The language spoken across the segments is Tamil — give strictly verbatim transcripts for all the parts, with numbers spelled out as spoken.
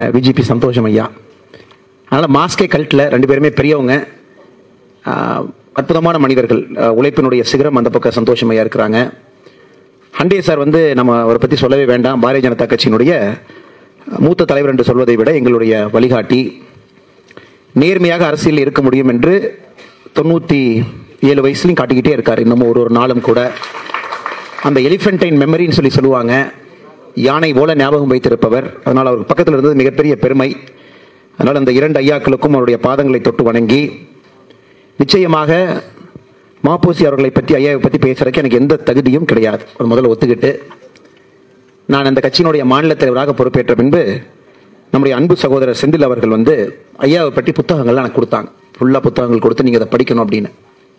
விஜிபி சந்தோஷம் ஐயா. அதனால் மாஸ்கே கல்ட்டில் ரெண்டு பேருமே பெரியவங்க, அற்புதமான மனிதர்கள். உழைப்பினுடைய சிகரம் அந்த பக்கம் சந்தோஷம் ஐயா இருக்கிறாங்க. ஹண்டே சார் வந்து நம்ம அவரை பற்றி சொல்லவே வேண்டாம். பாரதிய ஜனதா கட்சியினுடைய மூத்த தலைவர் என்று சொல்வதை விட எங்களுடைய வழிகாட்டி. நேர்மையாக அரசியல் இருக்க முடியும் என்று தொண்ணூற்றி ஏழு வயசுலையும் காட்டிக்கிட்டே இருக்கார். இன்னமும் ஒரு ஒரு நாளும் கூட அந்த எலிஃபென்டைன் மெமரின்னு சொல்லி சொல்லுவாங்க, யானை போல ஞாபகம் வைத்திருப்பவர். அதனால் அவருக்கு பக்கத்தில் இருந்தது மிகப்பெரிய பெருமை. அதனால் அந்த இரண்டு ஐயாக்களுக்கும் அவருடைய பாதங்களை தொட்டு வணங்கி, நிச்சயமாக மாப்போசி அவர்களை பற்றி ஐயாவை பற்றி பேசுறதுக்கு எனக்கு எந்த தகுதியும் கிடையாது. ஒரு முதல்ல ஒத்துக்கிட்டு நான் அந்த கட்சியினுடைய மாநில தலைவராக பொறுப்பேற்ற பின்பு நம்முடைய அன்பு சகோதரர் செந்தில் அவர்கள் வந்து ஐயாவை பற்றி புத்தகங்கள்லாம் எனக்கு கொடுத்தாங்க. ஃபுல்லாக புத்தகங்கள் கொடுத்து நீங்கள் அதை படிக்கணும் அப்படின்னு.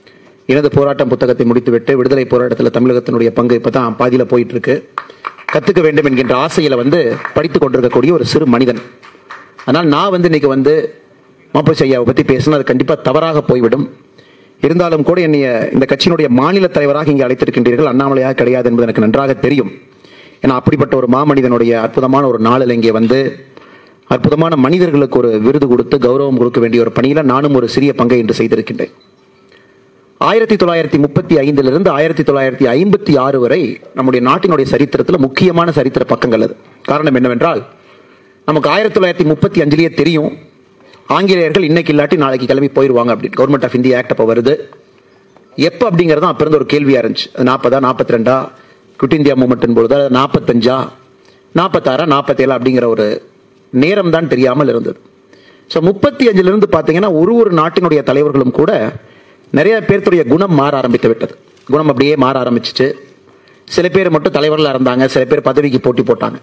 எனது போராட்டம் புத்தகத்தை முடித்துவிட்டு விடுதலை போராட்டத்தில் தமிழகத்தினுடைய பங்கு இப்போ தான் பாதியில் போயிட்டு இருக்கு. கற்றுக்க வேண்டும் என்கின்ற ஆசையில் வந்து படித்து கொண்டிருக்கக்கூடிய ஒரு சிறு மனிதன். அதனால் நான் வந்து இன்னைக்கு வந்து மாப்போசி ஐயாவை பற்றி பேசினா அது கண்டிப்பாக தவறாக போய்விடும். இருந்தாலும் கூட என்னைய இந்த கட்சியினுடைய மாநில தலைவராக இங்கே அழைத்திருக்கின்றீர்கள். அண்ணாமலையாக கிடையாது என்பது எனக்கு நன்றாக தெரியும். ஏன்னா அப்படிப்பட்ட ஒரு மாமனிதனுடைய அற்புதமான ஒரு நாளில் இங்கே வந்து அற்புதமான மனிதர்களுக்கு ஒரு விருது கொடுத்து கௌரவம் கொடுக்க வேண்டிய ஒரு பணியில் நானும் ஒரு சிறிய பங்கை இன்று செய்திருக்கின்றேன். ஆயிரத்தி தொள்ளாயிரத்தி முப்பத்தி ஐந்திலிருந்து ஆயிரத்தி தொள்ளாயிரத்தி ஐம்பத்தி ஆறு வரை நம்முடைய நாட்டினுடைய சரித்திரத்தில் முக்கியமான சரித்திர பக்கங்கள் அது. காரணம் என்னவென்றால், நமக்கு ஆயிரத்தி தொள்ளாயிரத்தி முப்பத்தி அஞ்சுலேயே தெரியும் ஆங்கிலேயர்கள் இன்னைக்கு இல்லாட்டி நாளைக்கு கிளம்பி போயிடுவாங்க அப்படின்னு. கவர்மெண்ட் ஆஃப் இந்தியா ஆக்ட் அப்போ வருது. எப்போ அப்படிங்கிறது அப்போ இருந்த ஒரு கேள்வியாக இருந்துச்சு. நாற்பதா நாற்பத்தி ரெண்டா குட் இந்தியா மூமெண்ட் பொழுது நாற்பத்தஞ்சா நாற்பத்தாறா நாற்பத்தேழா அப்படிங்கிற ஒரு நேரம் தான் தெரியாமல் இருந்தது. ஸோ முப்பத்தி அஞ்சிலிருந்து பார்த்தீங்கன்னா ஒரு ஒரு நாட்டினுடைய தலைவர்களும் கூட நிறைய பேர்த்துடைய குணம் மாற ஆரம்பித்து விட்டது. குணம் அப்படியே மாற ஆரம்பிச்சிச்சு. சில பேர் மட்டும் தலைவர்களாக இருந்தாங்க, சில பேர் பதவிக்கு போட்டி போட்டாங்க.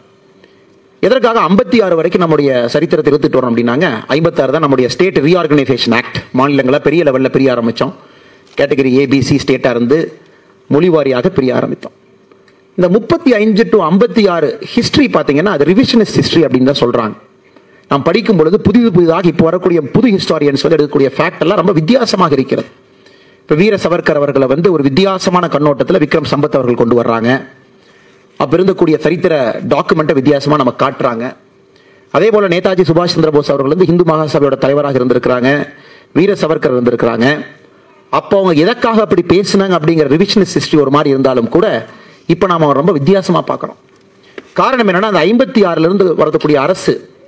எதற்காக ஐம்பத்தி ஆறு வரைக்கும் நம்முடைய சரித்திரத்தை எடுத்துட்டு வரோம் அப்படின்னாங்க, ஐம்பத்தி ஆறு தான் நம்முடைய ஸ்டேட் ரீஆர்கனைசேஷன் ஆக்ட். மாநிலங்களை பெரிய லெவலில் பிரிய ஆரம்பித்தோம். கேட்டகரி ஏபிசி ஸ்டேட்டாக இருந்து மொழிவாரியாக பிரிய ஆரம்பித்தோம். இந்த முப்பத்தி ஐந்து டு ஐம்பத்தி ஆறு ஹிஸ்டரி பார்த்தீங்கன்னா அது ரிவிஷனிஸ்ட் ஹிஸ்டரி அப்படின்னு தான் சொல்றாங்க. நாம் படிக்கும் பொழுது புதிது புதிதாக இப்போ வரக்கூடிய புது ஹிஸ்டாரியன்ஸ் வந்து எடுக்கக்கூடிய ஃபேக்ட் எல்லாம் ரொம்ப வித்தியாசமாக இருக்கிறது. இப்போ வீர சவர்கர் அவர்களை வந்து ஒரு வித்தியாசமான கண்ணோட்டத்தில் விக்ரம் சம்பத் அவர்கள் கொண்டு வர்றாங்க. அப்போ இருந்தக்கூடிய சரித்திர டாக்குமெண்ட்டை வித்தியாசமாக நம்ம காட்டுறாங்க. அதே போல நேதாஜி சுபாஷ் சந்திர போஸ் அவர்கள் வந்து இந்து மகாசபையோட தலைவராக இருந்திருக்கிறாங்க, வீர சவர்கர் இருந்திருக்கிறாங்க. அப்போ அவங்க எதற்காக அப்படி பேசினாங்க அப்படிங்கிற ரிவிஷனிஸ்ட் ஹிஸ்டரி ஒரு மாதிரி இருந்தாலும் கூட இப்போ நாம ரொம்ப வித்தியாசமா பார்க்கறோம். காரணம் என்னன்னா, அந்த ஐம்பத்தி ஆறுல இருந்து வரக்கூடிய அரசு,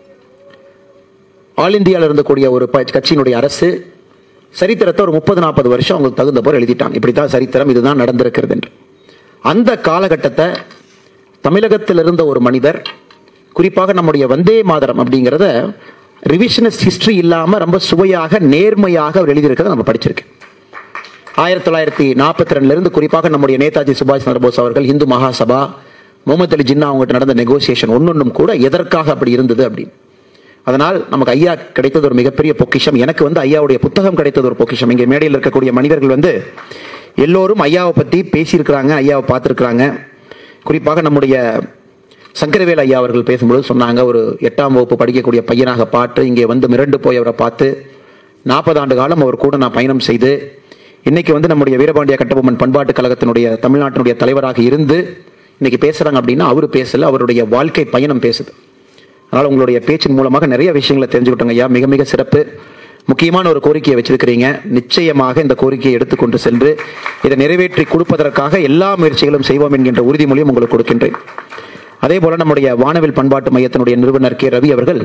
ஆல் இந்தியாவில் இருந்தக்கூடிய ஒரு கட்சியினுடைய அரசு சரித்திரத்தை ஒரு முப்பது நாற்பது வருஷம் அவங்களுக்கு தகுந்த போல எழுதிட்டாங்க. இப்படித்தான் சரித்திரம், இதுதான் நடந்திருக்கிறது என்று. அந்த காலகட்டத்தை தமிழகத்தில் இருந்த ஒரு மனிதர், குறிப்பாக நம்முடைய வந்தே மாதரம் அப்படிங்கிறத ரிவிஷனிஸ்ட் ஹிஸ்டரி இல்லாம ரொம்ப சுவையாக நேர்மையாக அவர் எழுதியிருக்கிறத நம்ம படிச்சிருக்கேன். ஆயிரத்தி தொள்ளாயிரத்தி நாற்பத்தி ரெண்டுல இருந்து குறிப்பாக நம்முடைய நேதாஜி சுபாஷ் சந்திர போஸ் அவர்கள், இந்து மகாசபா, முகமது அலி ஜின்னா அவங்ககிட்ட நடந்த நெகோசியேஷன் ஒன்னொன்னும் கூட எதற்காக அப்படி இருந்தது அப்படின்னு. அதனால் நமக்கு ஐயா கிடைத்தது ஒரு மிகப்பெரிய பொக்கிஷம். எனக்கு வந்து ஐயாவுடைய புத்தகம் கிடைத்தது ஒரு பொக்கிஷம். இங்கே மேடையில் இருக்கக்கூடிய மனிதர்கள் வந்து எல்லோரும் ஐயாவை பற்றி பேசியிருக்கிறாங்க, ஐயாவை பார்த்துருக்குறாங்க. குறிப்பாக நம்முடைய சங்கரவேல் ஐயா அவர்கள் பேசும்பொழுது சொன்னாங்க, ஒரு எட்டாம் வகுப்பு படிக்கக்கூடிய பையனாக பார்த்து இங்கே வந்து மிரண்டு போய் அவரை பார்த்து நாற்பது ஆண்டு காலம் அவர் கூட நான் பயணம் செய்து இன்னைக்கு வந்து நம்முடைய வீரபாண்டிய கட்டபொம்மன் பண்பாட்டு கழகத்தினுடைய தமிழ்நாட்டினுடைய தலைவராக இருந்து இன்னைக்கு பேசுறாங்க அப்படின்னா அவரு பேசல, அவருடைய வாழ்க்கை பயணம் பேசுது. அதனால உங்களுடைய பேச்சின் மூலமாக நிறைய விஷயங்களை தெரிஞ்சுக்கிட்டோங்க ஐயா. மிக மிக சிறப்பு. முக்கியமான ஒரு கோரிக்கையை வச்சிருக்கிறீங்க. நிச்சயமாக இந்த கோரிக்கையை எடுத்துக்கொண்டு சென்று இதை நிறைவேற்றி கொடுப்பதற்காக எல்லா முயற்சிகளும் செய்வோம் என்கின்ற உறுதிமொழியும் உங்களுக்கு கொடுக்கின்றேன். அதே போல நம்முடைய வானவில் பண்பாட்டு மையத்தினுடைய நிறுவனர் கே ரவி அவர்கள்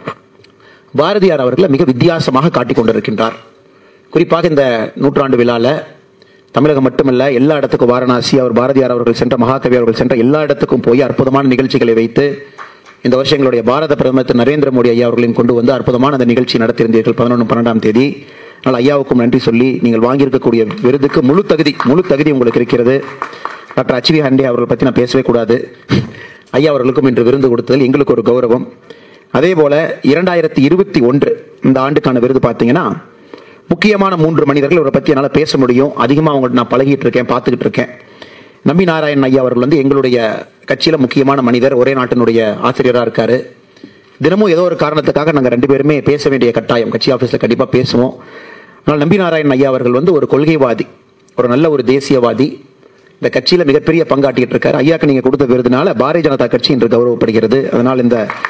பாரதியார் அவர்களை மிக வித்தியாசமாக காட்டிக் கொண்டிருக்கின்றார். குறிப்பாக இந்த நூற்றாண்டு விழாவில் தமிழகம் மட்டுமல்ல, எல்லா இடத்துக்கும் வாரணாசி, அவர் பாரதியார் அவர்கள் சென்ற, மகாகவி அவர்கள் சென்ற எல்லா இடத்துக்கும் போய் அற்புதமான நிகழ்ச்சிகளை வைத்து இந்த வருஷங்களுடைய பாரத பிரதமர் திரு நரேந்திர மோடி ஐயா அவர்களையும் கொண்டு வந்து அற்புதமான அந்த நிகழ்ச்சி நடத்தியிருந்தீர்கள் பதினொன்று பன்னெண்டாம் தேதி. அதனால் ஐயாவுக்கும் நன்றி சொல்லி, நீங்கள் வாங்கியிருக்கக்கூடிய விருதுக்கு முழு தகுதி முழு தகுதி உங்களுக்கு இருக்கிறது. டாக்டர் அச்வி ஹண்டே அவர்களை பற்றி நான் பேசவே கூடாது. ஐயா அவர்களுக்கும் இன்று விருது கொடுத்ததில் எங்களுக்கு ஒரு கௌரவம். அதே போல இரண்டாயிரத்தி இருபத்தி ஒன்று இந்த ஆண்டுக்கான விருது பார்த்தீங்கன்னா முக்கியமான மூன்று மனிதர்கள் இவரை பற்றி என்னால் பேச முடியும். அதிகமாக அவங்கள்ட்ட நான் பழகிட்டு இருக்கேன், பார்த்துக்கிட்டு இருக்கேன். நம்பி நாராயணன் ஐயா அவர்கள் வந்து எங்களுடைய கட்சியில் முக்கியமான மனிதர், ஒரே நாட்டினுடைய ஆசிரியராக இருக்காரு. தினமும் ஏதோ ஒரு காரணத்துக்காக நாங்கள் ரெண்டு பேருமே பேச வேண்டிய கட்டாயம், கட்சி ஆஃபீஸில் கண்டிப்பாக பேசுவோம். ஆனால் நம்பி நாராயணன் ஐயா அவர்கள் வந்து ஒரு கொள்கைவாதி, ஒரு நல்ல ஒரு தேசியவாதி. இந்த கட்சியில் மிகப்பெரிய பங்காற்றிட்டு இருக்காரு. ஐயாக்கு நீங்கள் கொடுத்த விருதுனால பாரதிய ஜனதா கட்சி இன்று கௌரவப்படுகிறது. அதனால் இந்த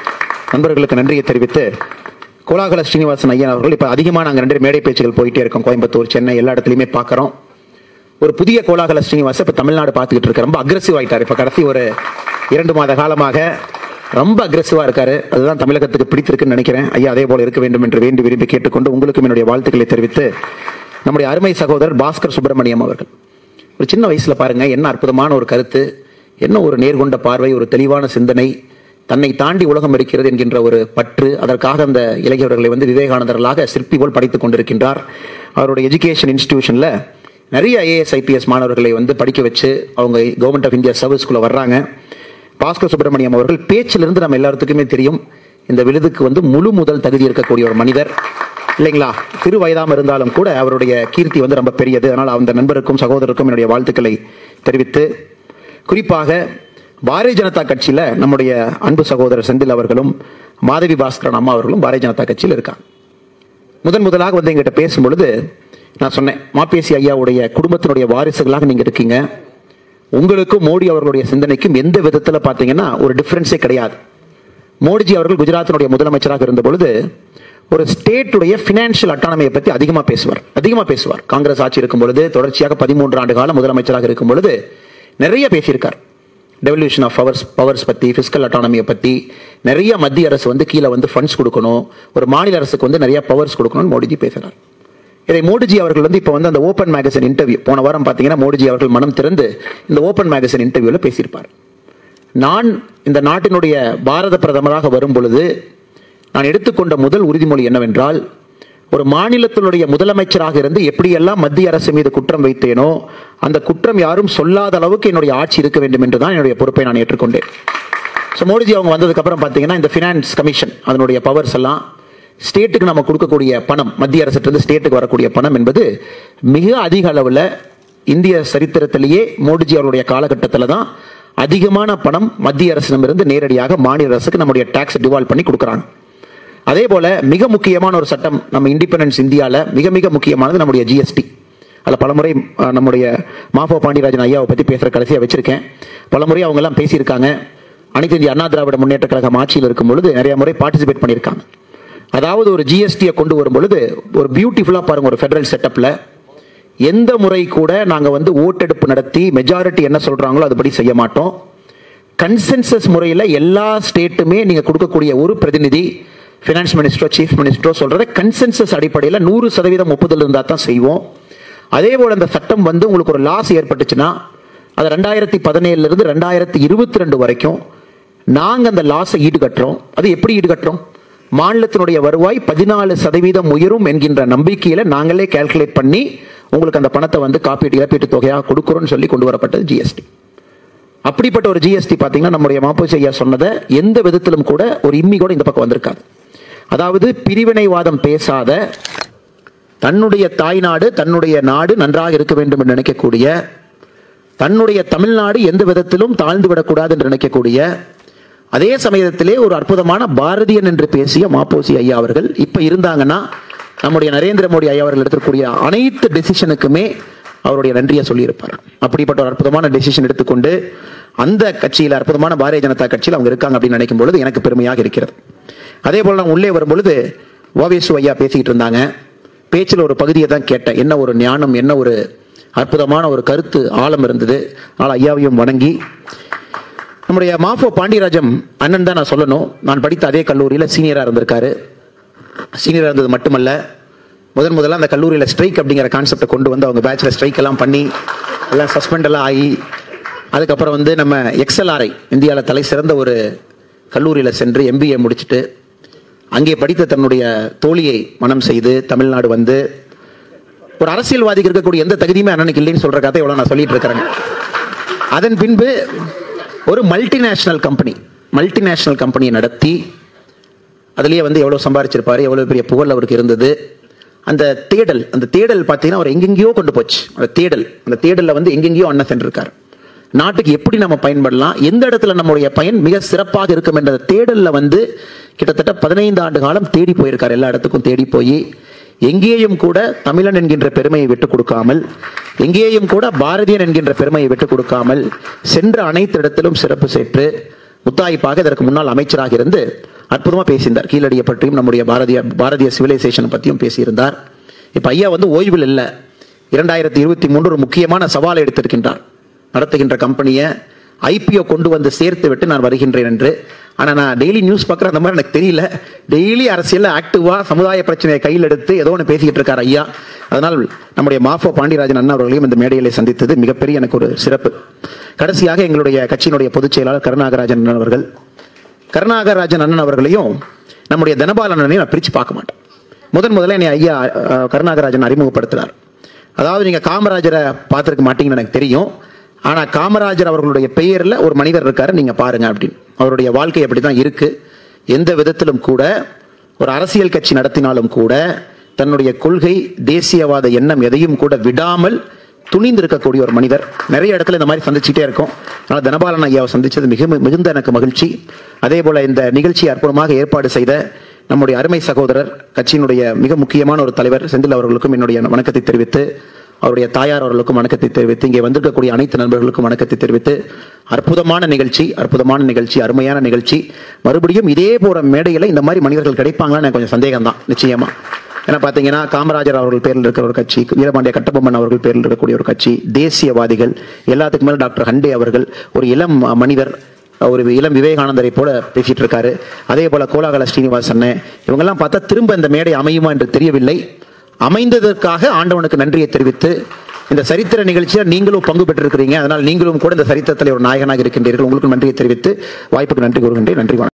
நண்பர்களுக்கு நன்றியை தெரிவித்து, கோலாகல ஸ்ரீனிவாசன் ஐயா அவர்கள் இப்போ அதிகமாக நாங்கள் ரெண்டு மேடை பேச்சுகள் போயிட்டே இருக்கோம். கோயம்புத்தூர், சென்னை எல்லா இடத்துலையுமே பார்க்குறோம். ஒரு புதிய கோலாகல ஸ்ரீனிவாசன் இப்போ தமிழ்நாடு பார்த்துக்கிட்டு இருக்க ரொம்ப அக்ரெசிவ் ஆகிட்டார். இப்போ கடைசி ஒரு இரண்டு மாத காலமாக ரொம்ப அக்ரெசிவாக இருக்காரு. அதுதான் தமிழகத்துக்கு பிடித்திருக்குன்னு நினைக்கிறேன். ஐயா அதே போல இருக்க வேண்டும் என்று வேண்டி விரும்பி கேட்டுக்கொண்டு உங்களுக்கும் என்னுடைய வாழ்த்துக்களை தெரிவித்து, நம்முடைய அருமை சகோதரர் பாஸ்கர் சுப்பிரமணியம் அவர்கள் ஒரு சின்ன வயசுல பாருங்க என்ன அற்புதமான ஒரு கருத்து, என்ன ஒரு நேர்கொண்ட பார்வை, ஒரு தெளிவான சிந்தனை, தன்னை தாண்டி உலகம் இருக்கிறது என்கின்ற ஒரு பற்று. அதற்காக அந்த இளைஞர்களை வந்து விவேகானந்தர்களாக சிற்பி போல் படித்துக் கொண்டிருக்கின்றார். அவருடைய எஜுகேஷன் இன்ஸ்டிடியூஷன்ல நிறைய ஐஏஎஸ் ஐபிஎஸ் மாணவர்களை வந்து படிக்க வச்சு அவங்க கவர்மெண்ட் ஆஃப் இந்தியா சர்வீஸ்குள்ள வர்றாங்க. பாஸ்கர் சுப்பிரமணியம் அவர்கள் பேச்சிலிருந்து நம்ம எல்லாத்துக்குமே தெரியும் இந்த விருதுக்கு வந்து முழு முதல் தகுதி இருக்கக்கூடிய ஒரு மனிதர் இல்லைங்களா? சிறு வயதாம இருந்தாலும் கூட அவருடைய கீர்த்தி வந்து ரொம்ப பெரியது. அதனால் அந்த நண்பருக்கும் சகோதரருக்கும் என்னுடைய வாழ்த்துக்களை தெரிவித்து, குறிப்பாக பாரதிய ஜனதா கட்சியில நம்முடைய அன்பு சகோதரர் செந்தில் அவர்களும் மாதவி பாஸ்கரன் அம்மா அவர்களும் பாரதிய ஜனதா கட்சியில் இருக்காங்க. முதன் முதலாக வந்து எங்கிட்ட பேசும்பொழுது நான் சொன்னேன், மா.போ.சி ஐயாவுடைய குடும்பத்தினுடைய வாரிசுகளாக நீங்க இருக்கீங்க. உங்களுக்கும் மோடி அவர்களுடைய சிந்தனைக்கும் எந்த விதத்தில் பார்த்தீங்கன்னா ஒரு டிஃபரன்ஸே கிடையாது. மோடிஜி அவர்கள் குஜராத்தினுடைய முதலமைச்சராக இருந்த பொழுது ஒரு ஸ்டேட்டுடைய பினான்சியல் அட்டானமியை பற்றி அதிகமாக பேசுவார் அதிகமாக பேசுவார் காங்கிரஸ் ஆட்சி இருக்கும் பொழுது தொடர்ச்சியாக பதிமூன்று ஆண்டு காலம் முதலமைச்சராக இருக்கும் பொழுது நிறைய பேசியிருக்கார். டெவல்யூஷன் ஆஃப் பவர்ஸ் பவர்ஸ் பற்றி, பிஸ்கல் அட்டானமியை பற்றி, நிறைய மத்திய அரசு வந்து கீழே வந்து ஃபண்ட்ஸ் கொடுக்கணும், ஒரு மாநில அரசுக்கு வந்து நிறைய பவர்ஸ் கொடுக்கணும்னு மோடிஜி பேசுகிறார். இதை மோடிஜி அவர்கள் வந்து இப்போ வந்து அந்த ஓப்பன் மேகசின் இன்டர்வியூ போன வாரம் பார்த்தீங்கன்னா மோடிஜி அவர்கள் மனம் திறந்து இந்த ஓப்பன் மேகசின் இன்டர்வியூவில் பேசியிருப்பார். நான் இந்த நாட்டினுடைய பாரத பிரதமராக வரும் பொழுது நான் எடுத்துக்கொண்ட முதல் உறுதிமொழி என்னவென்றால், ஒரு மாநிலத்தினுடைய முதலமைச்சராக இருந்து எப்படியெல்லாம் மத்திய அரசு மீது குற்றம் வைத்தேனோ அந்த குற்றம் யாரும் சொல்லாத அளவுக்கு என்னுடைய ஆட்சி இருக்க வேண்டும் என்று தான் என்னுடைய பொறுப்பை நான் ஏற்றுக்கொண்டேன். ஸோ மோடிஜி அவங்க வந்ததுக்கு அப்புறம் பார்த்தீங்கன்னா இந்த ஃபினான்ஸ் கமிஷன் அதனுடைய பவர்ஸ் எல்லாம் ஸ்டேட்டுக்கு நம்ம கொடுக்கக்கூடிய பணம், மத்திய அரசு ஸ்டேட்டுக்கு வரக்கூடிய பணம் என்பது மிக அதிக அளவில் இந்திய சரித்திரத்திலேயே மோடிஜி அவருடைய காலகட்டத்தில் தான் அதிகமான பணம் மத்திய அரசிடமிருந்து நேரடியாக மாநில அரசுக்கு நம்முடைய டாக்ஸ் டிவால்வ் பண்ணி கொடுக்குறாங்க. அதே போல மிக முக்கியமான ஒரு சட்டம் நம்ம இண்டிபெண்டன்ஸ் இந்தியாவில் மிக மிக முக்கியமானது நம்முடைய ஜிஎஸ்டி. அதில் பலமுறை நம்முடைய மா.போ. பாண்டியராஜன் ஐயாவை பற்றி பேசுகிற கடைசியாக வச்சிருக்கேன். பலமுறை அவங்க எல்லாம் பேசியிருக்காங்க. அனைத்து இந்திய அண்ணா திராவிட முன்னேற்ற கழகம் ஆட்சியில் இருக்கும் பொழுது நிறைய முறை பார்ட்டிசிபேட் பண்ணியிருக்காங்க. அதாவது ஒரு ஜிஎஸ்டியை கொண்டு வரும் பொழுது ஒரு பியூட்டிஃபுல்லாக பாருங்க, ஒரு ஃபெடரல் செட்டப்பில் எந்த முறை கூட நாங்கள் வந்து ஓட்டெடுப்பு நடத்தி மெஜாரிட்டி என்ன சொல்கிறாங்களோ அதுபடி செய்ய மாட்டோம். கன்சென்சஸ் முறையில் எல்லா ஸ்டேட்டுமே நீங்கள் கொடுக்கக்கூடிய ஒரு பிரதிநிதி ஃபினான்ஸ் மினிஸ்டரோ சீஃப் மினிஸ்டரோ சொல்கிறத கன்சென்சஸ் அடிப்படையில் நூறு சதவீதம் ஒப்புதல் இருந்தால் தான் செய்வோம். அதே போல் அந்த சட்டம் வந்து உங்களுக்கு ஒரு லாஸ் ஏற்பட்டுச்சுன்னா அது ரெண்டாயிரத்தி பதினேழுலேருந்து ரெண்டாயிரத்தி இருபத்தி ரெண்டு வரைக்கும் நாங்கள் அந்த லாஸை ஈடுகட்டுறோம். அது எப்படி ஈடுகட்டுறோம்? மாநிலத்தினுடைய வருவாய் பதினாலு சதவீதம் உயரும் என்கின்ற நம்பிக்கையில் நாங்களே கால்குலேட் பண்ணி உங்களுக்கு அந்த பணத்தை வந்து காப்பீட்டு இழப்பீட்டு தொகையாக கொடுக்குறோன்னு சொல்லி கொண்டு வரப்பட்டது ஜிஎஸ்டி. அப்படிப்பட்ட ஒரு ஜிஎஸ்டி பார்த்தீங்கன்னா நம்முடைய மா.போ.சி ஐயா சொன்னதை எந்த விதத்திலும் கூட ஒரு இம்மி கூட இந்த பக்கம் வந்திருக்காது. அதாவது பிரிவினைவாதம் பேசாத, தன்னுடைய தாய்நாடு தன்னுடைய நாடு நன்றாக இருக்க வேண்டும் என்று நினைக்கக்கூடிய, தன்னுடைய தமிழ்நாடு எந்த விதத்திலும் தாழ்ந்து விடக்கூடாது என்று நினைக்கக்கூடிய, அதே சமயத்திலே ஒரு அற்புதமான பாரதியன் என்று பேசிய மா.போ.சி ஐயா அவர்கள் இப்ப இருந்தாங்கன்னா நம்முடைய நரேந்திர மோடி ஐயா அவர்கள் எடுக்கக்கூடிய அனைத்து டெசிஷனுக்குமே அவருடைய நன்றியை சொல்லியிருப்பார். அப்படிப்பட்ட ஒரு அற்புதமான டெசிஷன் எடுத்துக்கொண்டு அந்த கட்சியில் அற்புதமான பாரதிய ஜனதா கட்சியில் அவங்க இருக்காங்க அப்படின்னு நினைக்கும் பொழுது எனக்கு பெருமையாக இருக்கிறது. அதே போல நான் உள்ளே வரும் பொழுது ஓவேசு ஐயா பேசிக்கிட்டு இருந்தாங்க. பேச்சில் ஒரு பகுதியை தான் கேட்டேன். என்ன ஒரு ஞானம், என்ன ஒரு அற்புதமான ஒரு கருத்து ஆழம் இருந்தது. ஆனால் ஐயாவையும் வணங்கி நம்முடைய மா.போ. பாண்டியராஜன் அண்ணன் தான் நான் சொல்லணும். நான் படித்த அதே கல்லூரியில் சீனியராக இருந்திருக்காரு. சீனியராக இருந்தது மட்டுமல்ல, முதன் முதல்ல அந்த கல்லூரியில் ஸ்ட்ரைக் அப்படிங்கிற கான்செப்டை கொண்டு வந்து அவங்க பேட்சில் ஸ்ட்ரைக் எல்லாம் பண்ணி எல்லாம் சஸ்பெண்ட் எல்லாம் ஆகி அதுக்கப்புறம் வந்து நம்ம எக்ஸ்எல்ஆர்ஐ இந்தியாவில் தலை சிறந்த ஒரு கல்லூரியில் சென்று எம்பிஏ முடிச்சுட்டு அங்கே படித்த தன்னுடைய தோழியை மனம் செய்து தமிழ்நாடு வந்து ஒரு அரசியல்வாதிக்கு இருக்கக்கூடிய எந்த தகுதியுமே அண்ணனுக்கு இல்லைன்னு சொல்ற கதை எவ்வளோ நான் சொல்லிட்டு இருக்கிறேங்க. அதன் பின்பு ஒரு மல்டிநேஷனல் கம்பெனி மல்டிநேஷனல் கம்பெனியை நடத்தி அதுலேயே வந்து எவ்வளோ சம்பாதிச்சிருப்பாரு, எவ்வளோ பெரிய புகழ் அவருக்கு இருந்தது. அந்த தேடல் அந்த தேடல் பார்த்தீங்கன்னா அவர் எங்கெங்கேயோ கொண்டு போச்சு. அந்த தேடல் அந்த தேடலில் வந்து எங்கெங்கேயோ அண்ணன் சென்றிருக்காரு. நாட்டுக்கு எப்படி நம்ம பயன்படலாம், எந்த இடத்துல நம்முடைய பயன் மிக சிறப்பாக இருக்கும் என்ற தேடலில் வந்து கிட்டத்தட்ட பதினைந்து ஆண்டு காலம் தேடி போயிருக்கார். எல்லா இடத்துக்கும் தேடி போய் எங்கேயும் கூட தமிழன் என்கின்ற பெருமையை விட்டுக் கொடுக்காமல், எங்கேயும் கூட பாரதியன் என்கின்ற பெருமையை விட்டுக் கொடுக்காமல் சென்ற அனைத்து இடத்திலும் சிறப்பு சேர்த்து முத்தாய்ப்பாக இதற்கு முன்னாள் அமைச்சராக இருந்து அற்புதமாக பேசியிருந்தார். கீழடியை பற்றியும் நம்முடைய பாரதிய பாரதிய சிவிலைசேஷனை பற்றியும் பேசியிருந்தார். இப்போ ஐயா வந்து ஓய்வில் இல்லை. இரண்டாயிரத்தி இருபத்தி மூன்று ஒரு முக்கியமான சவாலை எடுத்திருக்கின்றார். நடத்துகின்ற கம்பெனியை ஐபிஓ கொண்டு வந்து சேர்த்து விட்டு நான் வருகின்றேன் என்று. ஆனால் நான் டெய்லி நியூஸ் பார்க்குற அந்த மாதிரி எனக்கு தெரியல. டெய்லி அரசியலில் ஆக்டிவாக சமுதாய பிரச்சனையை கையில் எடுத்து ஏதோ ஒன்று பேசிக்கிட்டு இருக்கார் ஐயா. அதனால் நம்முடைய மாஃபோ பாண்டியராஜன் அண்ணா அவர்களையும் இந்த மேடையிலே சந்தித்தது மிகப்பெரிய எனக்கு ஒரு சிறப்பு. கடைசியாக எங்களுடைய கட்சியினுடைய பொதுச் செயலாளர் கருணாகராஜன் அண்ணன் அவர்கள் கருணாகராஜன் அண்ணன் அவர்களையும் நம்முடைய தனபாலன் அண்ணனையும் நான் பிரித்து பார்க்க மாட்டேன். முதன் முதல்ல என்னை ஐயா கருணாகராஜன் அறிமுகப்படுத்துகிறார். அதாவது நீங்கள் காமராஜரை பார்த்துருக்க மாட்டீங்கன்னு எனக்கு தெரியும், ஆனால் காமராஜர் அவர்களுடைய பெயரில் ஒரு மனிதர் இருக்காரு, நீங்கள் பாருங்க அப்படின்னு. அவருடைய வாழ்க்கை அப்படி தான் இருக்கு. எந்த விதத்திலும் கூட ஒரு அரசியல் கட்சி நடத்தினாலும் கூட தன்னுடைய கொள்கை தேசியவாத எண்ணம் எதையும் கூட விடாமல் துணிந்து இருக்கக்கூடிய ஒரு மனிதர். நிறைய இடத்துல இந்த மாதிரி சந்திச்சுட்டே இருக்கும். அதனால் தனபாலன் ஐயாவை சந்திச்சது மிக மிகுந்த எனக்கு மகிழ்ச்சி. அதே போல இந்த நிகழ்ச்சியை அற்புதமாக ஏற்பாடு செய்த நம்முடைய அருமை சகோதரர், கட்சியினுடைய மிக முக்கியமான ஒரு தலைவர் செந்தில் அவர்களுக்கும் என்னுடைய வணக்கத்தை தெரிவித்து, அவருடைய தாயார் அவர்களுக்கும் வணக்கத்தை தெரிவித்து, இங்கே வந்திருக்கக்கூடிய அனைத்து நண்பர்களுக்கும் வணக்கத்தை தெரிவித்து, அற்புதமான நிகழ்ச்சி அற்புதமான நிகழ்ச்சி அருமையான நிகழ்ச்சி. மறுபடியும் இதே போற மேடையில் இந்த மாதிரி மனிதர்கள் கிடைப்பாங்களான்னு எனக்கு கொஞ்சம் சந்தேகம் தான் நிச்சயமா. ஏன்னா பார்த்தீங்கன்னா காமராஜர் அவர்கள் பேரில் இருக்கிற ஒரு கட்சி, வீரபாண்டிய கட்டபொம்மன் அவர்கள் பேரில் இருக்கக்கூடிய ஒரு கட்சி, தேசியவாதிகள், எல்லாத்துக்கு மேலே டாக்டர் ஹண்டே அவர்கள் ஒரு இளம் மனிதர், ஒரு இளம் விவேகானந்தரை போல பேசிட்டு இருக்காரு. அதே போல கோலாகல ஸ்ரீனிவாசன், இவங்கெல்லாம் பார்த்தா திரும்ப இந்த மேடை அமையுமா என்று தெரியவில்லை. அமைந்ததற்காக ஆண்டவனுக்கு நன்றியை தெரிவித்து, இந்த சரித்திர நிகழ்ச்சியில் நீங்களும் பங்கு பெற்றிருக்கிறீங்க, அதனால் நீங்களும் கூட இந்த சரித்திரத்தில் ஒரு நாயகனாக இருக்கின்றீர்கள். உங்களுக்கு நன்றியை தெரிவித்து வாய்ப்புக்கு நன்றி கூறுகின்றேன். நன்றி.